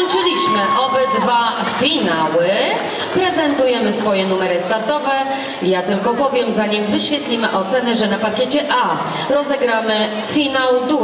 Zakończyliśmy obydwa finały. Prezentujemy swoje numery startowe. Ja tylko powiem, zanim wyświetlimy oceny, że na parkiecie A rozegramy finał duet.